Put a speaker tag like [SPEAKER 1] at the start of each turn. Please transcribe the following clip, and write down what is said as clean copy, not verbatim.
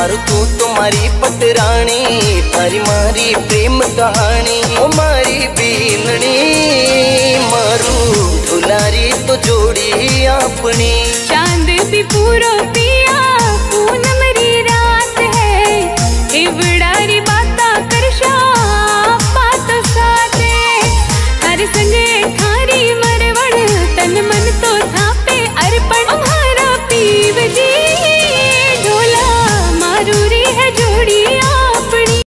[SPEAKER 1] मारू तू तुम्हारी पतरानी, थारी मारी प्रेम कहानी। ओ मारी बीननी मारू दुलारी तो जोड़ी अपनी।
[SPEAKER 2] चांद भी पूरा